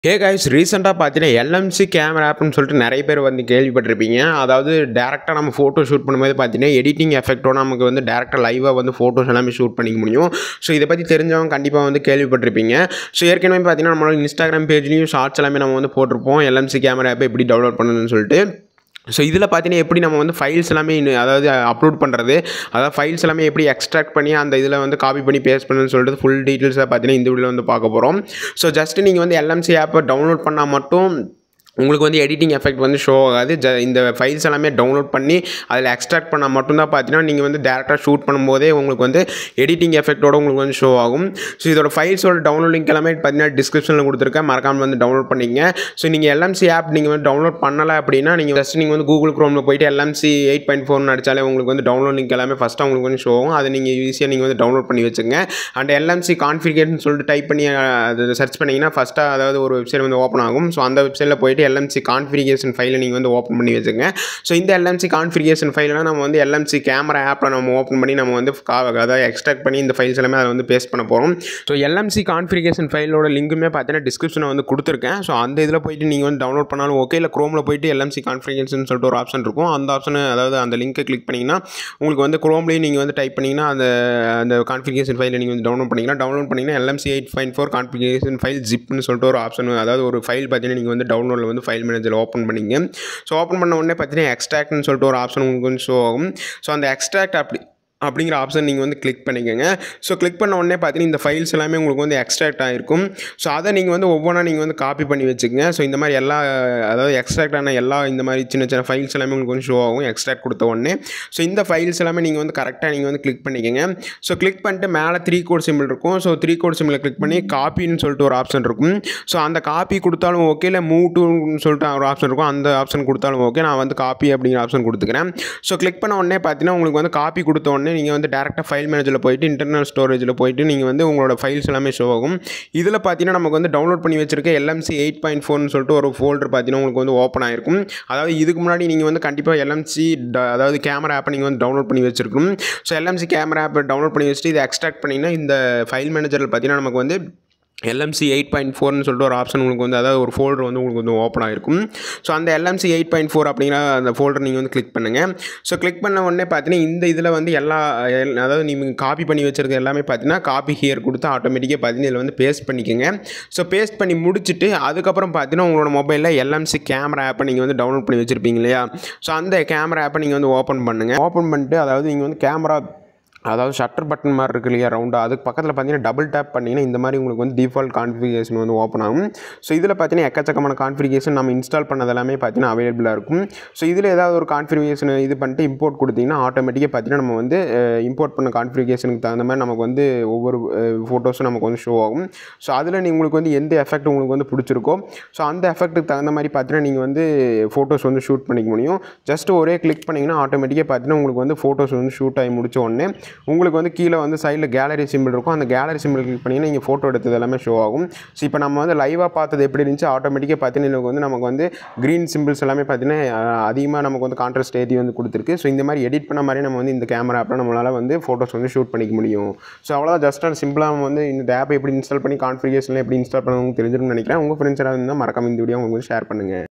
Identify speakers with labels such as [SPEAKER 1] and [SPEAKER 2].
[SPEAKER 1] Hey guys ரீசெண்டாக பார்த்தீங்கன்னா LMC camera ஆப்னு சொல்லிட்டு நிறைய பேர் வந்து கேள்விப்பட்டிருப்பீங்க. அதாவது டேரெக்டாக நம்ம ஃபோட்டோ ஷூட் பண்ணும்போது பார்த்தீங்கன்னா எடிட்டிங் எஃபெக்ட்டோட நமக்கு வந்து டேரெக்டாக லைவாக வந்து ஃபோட்டோஸ் எல்லாமே ஷூட் பண்ணிக்க முடியும். ஸோ இதை பற்றி தெரிஞ்சவங்க கண்டிப்பாக வந்து கேள்விப்பட்டிருப்பீங்க. ஸோ ஏற்கனவே பார்த்தீங்கன்னா நம்மளோட இன்ஸ்டாகிராம் பேஜ்லேயும் ஷார்ட்ஸ் எல்லாமே நம்ம வந்து போட்டிருப்போம் எல்எம்சி கேமரா ஆப்பை எப்படி டவுன்லோட் பண்ணணும்னு சொல்லிட்டு. ஸோ இதில் பார்த்தீங்கன்னா எப்படி நம்ம வந்து ஃபைல்ஸ் எல்லாமே அதாவது அப்லோட் பண்ணுறது, அதாவது ஃபைல்ஸ் எல்லாமே எப்படி எக்ஸ்ட்ராக்ட் பண்ணி அந்த இதில் வந்து காப்பி பண்ணி பேஸ்ட் பண்ணணும்னு சொல்லிட்டு ஃபுல் டீட்டெயில்ஸாக பார்த்தீங்கன்னா இந்த வீடியோவில் வந்து பார்க்க போகிறோம். ஸோ ஜஸ்ட் நீங்கள் வந்து எல்எம்சி ஆப்பை டவுன்லோட் பண்ணால் மட்டும் உங்களுக்கு வந்து எடிட்டிங் எஃபெக்ட் வந்து ஷோ ஆகாது. இந்த ஃபைல்ஸ் எல்லாமே டவுன்லோட் பண்ணி அதில் எக்ஸ்ட்ராக்ட் பண்ணால் மட்டும்தான் பார்த்தீங்கன்னா நீங்கள் வந்து டேரெக்டாக ஷூட் பண்ணும்போதே உங்களுக்கு வந்து எடிட்டிங் எஃபெக்ட்டோட உங்களுக்கு வந்து ஷோ ஆகும். ஸோ இதோட ஃபைல்ஸோட டவுன்லோட் லிங்க் எல்லாமே பார்த்தீங்கன்னா டிஸ்கிரிப்ஷனில் கொடுத்துருக்கேன், மறக்காமல் வந்து டவுன்லோட் பண்ணிங்க. ஸோ நீங்கள் எல்எம்சி ஆப் நீங்கள் வந்து டவுன்லோட் பண்ணலை அப்படின்னா நீங்கள் ஃபஸ்ட் நீங்கள் வந்து கூகுள் க்ரோமில் போய்ட்டு எல்எம்சி 8.4 அடித்தாலே உங்களுக்கு வந்து டவுன்லோட் லிங்க் எல்லாமே ஃபஸ்ட்டு உங்களுக்கு வந்து ஷோ ஆகும். அதை நீங்கள் ஈஸியாக நீங்கள் வந்து டவுன்லோட் பண்ணி வச்சுங்க. அண்ட் எல்எம்சி கான்ஃபிகரேஷன் சொல்லிட்டு டைப் பண்ணி அதை சர்ச் பண்ணிங்கன்னா ஃபஸ்ட்டாக அதாவது ஒரு வெப்சைட் வந்து ஓப்பன் ஆகும். ஸோ அந்த வெப்சைட்டில் போய்ட்டு எல்எம்சி கான்ஃபிகரேஷன் ஃபைலை நீங்கள் வந்து ஓப்பன் பண்ணி வச்சுங்க. ஸோ இந்த எல்எம்சி கான்ஃபிகரேஷன் ஃபைலாம் நம்ம வந்து எல்எம்சி கேமரா ஆப்பில் நம்ம ஓப்பன் பண்ணி நம்ம வந்து அதாவது எக்ஸ்ட்ராக்ட் பண்ணி இந்த ஃபைல்ஸ் எல்லாமே அதை வந்து பேஸ்ட் பண்ண போகிறோம். ஸோ எல்எம்சி கான்ஃபிகரேஷன் ஃபைலோட லிங்க்குமே பார்த்தீங்கன்னா டிஸ்கிரிப்ஷனில் வந்து கொடுத்துருக்கேன். ஸோ அந்த இதில் போய்ட்டு நீங்கள் வந்து டவுன்லோட் பண்ணாலும் ஓகே, இல்லை க்ரோமில் போய்ட்டு எல்எம்சி கான்ஃபிகரேஷன் சொல்லிட்டு ஒரு ஆப்ஷன் இருக்கும். அந்த ஆப்ஷனை அதாவது அந்த லிங்க்கை கிளிக் பண்ணிங்கன்னா உங்களுக்கு வந்து க்ரோம்லேயும் நீங்கள் வந்து டைப் பண்ணிங்கன்னா அந்த கான்ஃபிகரேஷன் ஃபைலை நீங்கள் வந்து டவுன்லோட் பண்ணிங்கன்னா எல்எம்சி 8.4 கான்ஃபிகரேஷன் ஃபைல் ஜிப்னு சொல்லிட்டு ஒரு ஆப்ஷன், அதாவது ஒரு ஃபைல் பார்த்தீங்கன்னா நீங்கள் வந்து டவுன்லோடில் வந்து ஃபைல் மேனேஜர் ஓப்பன் பண்ணிங்க. ஸோ ஓப்பன் பண்ண உடனே பார்த்தீங்கன்னா எக்ஸ்ட்ராக்ட்னு சொல்லிட்டு ஒரு ஆப்ஷன் உங்களுக்கு வந்து ஷோ ஆகும். ஸோ அந்த எக்ஸ்ட்ராக்ட் அப்படிங்கிற ஆப்ஷன் நீங்கள் வந்து கிளிக் பண்ணிக்கோங்க. ஸோ கிளிக் பண்ண உடனே பார்த்தீங்கன்னா இந்த ஃபைல்ஸ் எல்லாமே உங்களுக்கு வந்து எக்ஸ்ட்ராக்ட் ஆகிருக்கும். ஸோ அதை நீங்கள் வந்து ஒவ்வொன்றா நீங்கள் வந்து காப்பி பண்ணி வச்சுக்கோங்க. ஸோ இந்த மாதிரி அதாவது எக்ஸ்ட்ராக்ட் ஆன இந்த மாதிரி சின்ன சின்ன ஃபைல்ஸ் எல்லாமே உங்களுக்கு வந்து ஷோ ஆகும் எக்ஸ்ட்ராக்ட் கொடுத்த உடனே. ஸோ இந்த ஃபைல்ஸ் எல்லாமே நீங்கள் வந்து கரெக்டாக நீங்கள் வந்து கிளிக் பண்ணிக்கோங்க. ஸோ கிளிக் பண்ணிட்டு மேலே 3 கோட் சிம்பிள் இருக்கும். ஸோ 3 கோட் சிம்பிளை கிளிக் பண்ணி காப்பின்னு சொல்லிட்டு ஒரு ஆப்ஷன் இருக்கும். ஸோ அந்த காப்பி கொடுத்தாலும் ஓகே, இல்லை மூவ் டுன்னு சொல்லிட்டு ஒரு ஆப்ஷன் இருக்கும், அந்த ஆப்ஷன் கொடுத்தாலும் ஓகே. நான் வந்து காப்பி அப்படிங்கிற ஆப்ஷன் கொடுத்துக்கிறேன். ஸோ கிளிக் பண்ண உடனே பார்த்தீங்கன்னா உங்களுக்கு வந்து காப்பி கொடுத்த உடனே நீங்கள் வந்து டேரெக்டாக ஃபைல் மேனேஜரில் போய்ட்டு இன்டர்னல் ஸ்டோரேஜில் போய்ட்டு நீங்கள் வந்து உங்களோட ஃபைல்ஸ் எல்லாமே ஷோ ஆகும். இதில் பார்த்தீங்கன்னா நமக்கு வந்து டவுன்லோட் பண்ணி வச்சிருக்க எல்எம்சி 8.4 சொல்லிட்டு ஒரு ஃபோல்டர் பார்த்தீங்கன்னா உங்களுக்கு வந்து ஓப்பன் ஆகிருக்கும். அதாவது இதுக்கு முன்னாடி நீங்கள் வந்து கண்டிப்பாக எல்எம்சி அதாவது கேமரா ஆப்பை நீங்கள் வந்து டவுன்லோட் பண்ணி வச்சிருக்கணும். ஸோ எல்எம்சி கேமரா ஆப்பை டவுன்லோட் பண்ணி வச்சுட்டு இதை எக்ஸ்ட்ராக்ட் பண்ணிங்கன்னா இந்த ஃபைல் மேனேஜரில் பார்த்தீங்கன்னா நமக்கு வந்து எல்எம்சி 8.4 சொல்லிட்டு ஒரு ஆப்ஷன் உங்களுக்கு வந்து அதாவது ஒரு ஃபோல்டர் வந்து உங்களுக்கு வந்து ஓப்பன் ஆகிருக்கும். ஸோ அந்த எல்எம்சி 8.4 அப்படிங்கிற அந்த ஃபோல்டர் நீங்கள் வந்து கிளிக் பண்ணுங்கள். ஸோ கிளிக் பண்ண உடனே பார்த்தீங்கன்னா இந்த இதில் வந்து அதாவது நீங்கள் காப்பி பண்ணி வச்சுருக்க எல்லாமே பார்த்தீங்கன்னா காப்பி ஹியர் கொடுத்து ஆட்டோமேட்டிக்காக பார்த்தீங்கன்னா இதில் வந்து பேஸ்ட் பண்ணிக்கோங்க. ஸோ பேஸ்ட் பண்ணி முடிச்சுட்டு அதுக்கப்புறம் பார்த்தீங்கன்னா உங்களோட மொபைலில் எல்எம்சி கேமரா ஆப்பை நீங்கள் வந்து டவுன்லோட் பண்ணி வச்சுருப்பீங்க இல்லையா. ஸோ அந்த கேமரா ஆப்பை நீங்கள் வந்து ஓப்பன் பண்ணுங்கள். ஓப்பன் பண்ணிட்டு அதாவது நீங்கள் வந்து கேமரா அதாவது ஷட்டர் பட்டன் மாதிரி இருக்கு இல்லையா ரவுண்டாக, அதுக்கு பக்கத்தில் பார்த்தீங்கன்னா டபுள் டேப் பண்ணிங்கன்னா இந்த மாதிரி உங்களுக்கு வந்து டிஃபால்ட் கான்ஃபிகரேஷன் வந்து ஓப்பன் ஆகும். ஸோ இதில் பார்த்தீங்கன்னா எக்கச்சக்கமான கான்ஃபிகரேஷன் நம்ம இன்ஸ்டால் பண்ணது எல்லாமே பார்த்தீங்கன்னா அவைலபிளாக இருக்கும். ஸோ இதில் ஏதாவது ஒரு கான்ஃபிகரேஷன் இது பண்ணிட்டு இம்போர்ட் கொடுத்தீங்கன்னா ஆட்டோமேட்டிக்காக பார்த்தீங்கன்னா நம்ம வந்து இம்போர்ட் பண்ண கான்ஃபிகரேஷனுக்கு தகுந்த மாதிரி நமக்கு வந்து ஒவ்வொரு ஃபோட்டோஸும் நமக்கு வந்து ஷோ ஆகும். ஸோ அதில் உங்களுக்கு வந்து எந்த எஃபெக்ட் உங்களுக்கு வந்து பிடிச்சிருக்கோ ஸோ அந்த எஃபெக்ட்டுக்கு தகுந்த மாதிரி பார்த்தீங்கன்னா நீங்கள் வந்து ஃபோட்டோஸ் வந்து ஷூட் பண்ணிக்க முடியும். ஜஸ்ட் ஒரே கிளிக் பண்ணிங்கன்னா ஆட்டோமேட்டிக்காக பார்த்தீங்கன்னா உங்களுக்கு வந்து ஃபோட்டோஸ் வந்து ஷூட் ஆகி முடிச்ச உடனே உங்களுக்கு வந்து கீழே வந்து சைடில் கேலரி சிம்பிள் இருக்கும். அந்த கேலரி சிம்பிள் கிளிக் பண்ணிங்கன்னா நீங்கள் ஃபோட்டோ எடுத்தது எல்லாமே ஷோ ஆகும். ஸோ இப்போ நம்ம வந்து லைவாக பார்த்தது எப்படி இருந்துச்சு ஆட்டோமேட்டிக்காக பார்த்தீங்கன்னா நமக்கு வந்து க்ரீன் சிம்பிள்ஸ் எல்லாமே பார்த்தீங்கன்னா அதிகமாக நமக்கு வந்து கான்ட்ராஸ்ட் ஏற்றி வந்து கொடுத்துருக்கு. ஸோ இந்த மாதிரி எடிட் பண்ண மாதிரி நம்ம வந்து இந்த கேமரா ஆப்பில் நம்மளால் வந்து ஃபோட்டோஸ் வந்து ஷூட் பண்ணிக்க முடியும். ஸோ அவ்வளோதான், ஜஸ்ட் சிம்பிளாக வந்து இந்த ஆப்பை எப்படி இன்ஸ்டால் பண்ணி கான்ஃபிகரேஷனில் எப்படி இன்ஸ்டால் பண்ணணும்னு தெரிஞ்சிருக்கும்னு நினைக்கிறேன். உங்கள் ஃப்ரெண்ட்ஸ் யாராவது இருந்தால் மறக்காம இந்த வீடியோ உங்களுக்கு ஷேர் பண்ணுங்கள்.